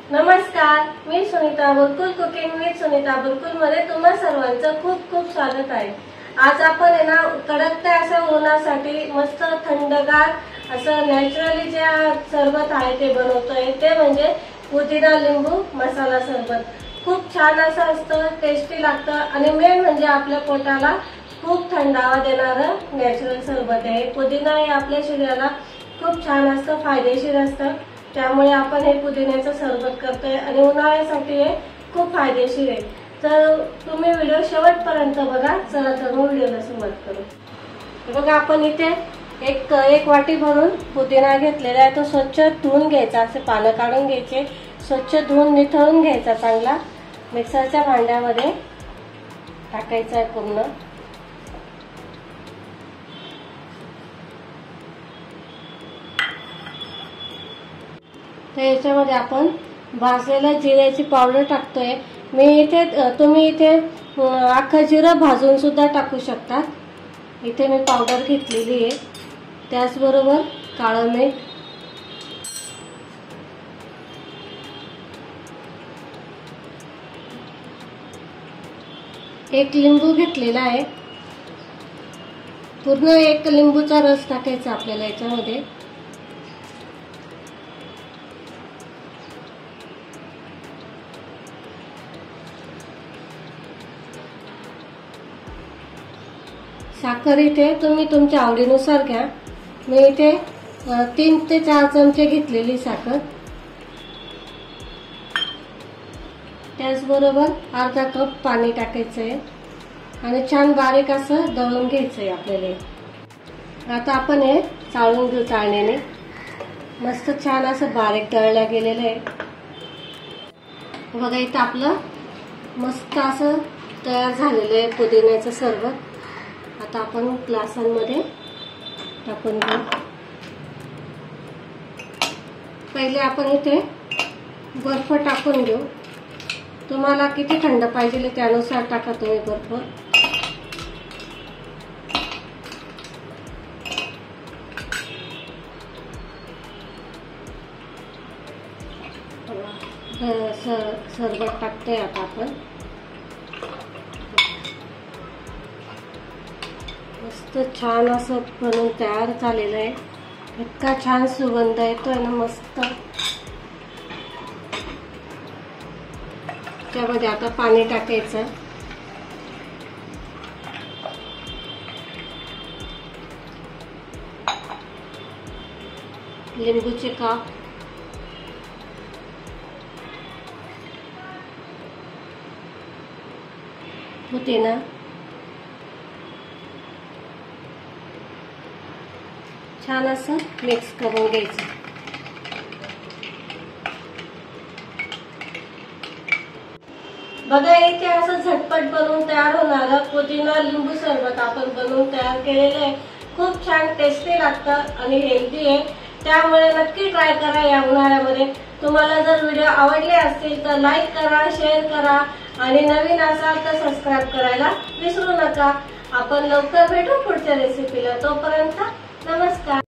नमस्कार, मी Sunita Burkul cooking with Sunita Burkul मध्ये तुम्हा सर्वांचं खूप खूप स्वागत आहे। आज आपण आहे ना कडकत्या असं उन्हासाठी मस्त थंडगार असं नॅचरली जे सरबत आहे ते बनवतोय, ते म्हणजे पुदिना लिंबू मसाला सरबत। खूप छान असं असतं, टेस्टी लागतं आणि मेन म्हणजे आपल्या पोटाला खूप थंडावा देणारं नॅचरल सरबत आहे। पुदिना हे आपल्या शरीराला खूप छान असतं, फायदेशीर असतं, त्यामुळे आपण हे पुदिन्याचं सरबत करतोय आणि उन्हाळ्यासाठी हे खूप फायदेशीर आहे। तर तुम्ही व्हिडिओ शेवटपर्यंत बघा। चला तर मग व्हिडिओला सुरुवात करू। बघा, आपण इथे एक वाटी भरून पुदिना घेतलेला आहे। तो स्वच्छ धुवून घ्यायचा, असे पानं काढून घ्यायचे, स्वच्छ धुवून निथळून घ्यायचा, चांगला मिक्सरच्या भांड्यामध्ये टाकायचा आहे पूर्ण। तर याच्यामध्ये आपण भाजलेल्या जिऱ्याची पावडर टाकतोय। तुम्ही इथे अख्खं जिरं भाजून सुद्धा टाकू शकता। इथे मी पावडर घेतलेली आहे। त्याचबरोबर काळं मीठ, एक लिंबू घेतलेला आहे, पूर्ण एक लिंबूचा रस टाकायचा आपल्याला याच्यामध्ये। साखर इथे तुम्ही तुमच्या आवडीनुसार घ्या। मी इथे 3 ते 4 चमचे घेतलेली साखर। त्याचबरोबर अर्धा कप पाणी टाकायचं आहे आणि छान बारीक असं दळून घ्यायचं आहे आपल्याला। आता आपण हे चाळून घेऊ चाळणीने। मस्त छान असं बारीक दळलं गेलेलं आहे। बघा, इथं आपलं मस्त असं तयार झालेलं आहे पुदिन्याचं सरबत। आता आपण ग्लासांमध्ये टाकून घेऊ। पहिले आपण इथे बर्फ टाकून घेऊ। तुम्हाला किती थंड पाहिजे त्यानुसार टाका तुम्ही बर्फ। सरबत टाकतोय आता आपण। मस्त छान असं बनवून तयार झालेलं आहे। इतका छान सुगंध येतोय ना, मस्त। त्यामध्ये आता पाणी टाकायचं, लिंबूचे काप, पुदिना, छान असं मिक्स करून घ्यायचं। बघा, इथे असं झटपट बनवून तयार होणारं पुदिना लिंबू सरबत आपण बनवून तयार केलेलं आहे। खूप छान टेस्टी लागतं आणि हेल्दी आहे, त्यामुळे नक्की ट्राय करा या उन्हाळ्यामध्ये। तुम्हाला जर व्हिडिओ आवडले असतील तर लाईक करा, शेअर करा आणि नवीन असाल तर सबस्क्राईब करायला विसरू नका। आपण लवकर भेटू पुढच्या रेसिपीला। तोपर्यंत नमस्कार।